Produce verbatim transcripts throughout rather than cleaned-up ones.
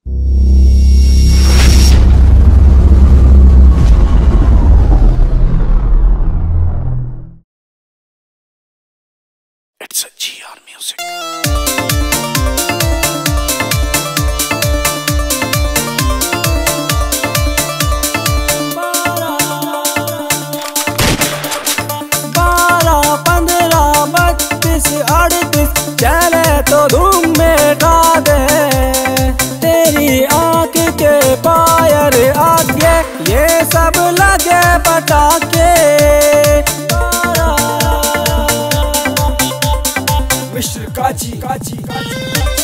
It's a G R Music. बारह पंद्रह बत्तीस अड़तीस चले तो धूम मेटा दे। तेरी आँख के पायर आगे ये सब लगे पटाखे। मिश्र काची काची काची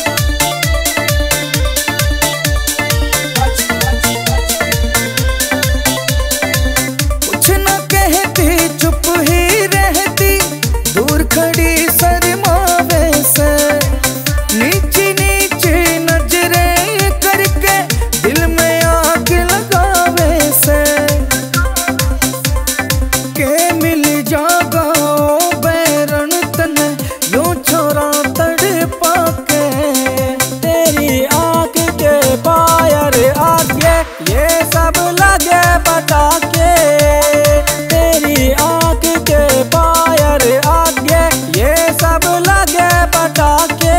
कुछ न कहती चुप ही रहती, दूर खड़ी शर्मावे से। नीची नीची नजरें करके दिल में आग लगावे से। के मिल जागा बैरण तने यूं छोरा तड़पा के। तेरी आँख के पायर आगे ये सब लगे पटाखे। तेरी आँख के पायर आगे ये सब लगे पटाखे।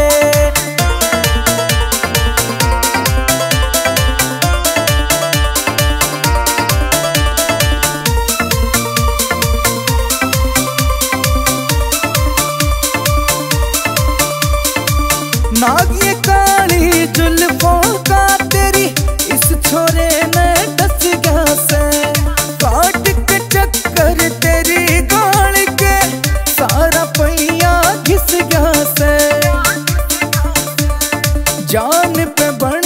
नाग ये काली जुल्फों का तेरी इस छोरे ने डस गया से। काट के चक्कर तेरी गाल के सारा पहिया घिस गया से। जान पे बढ़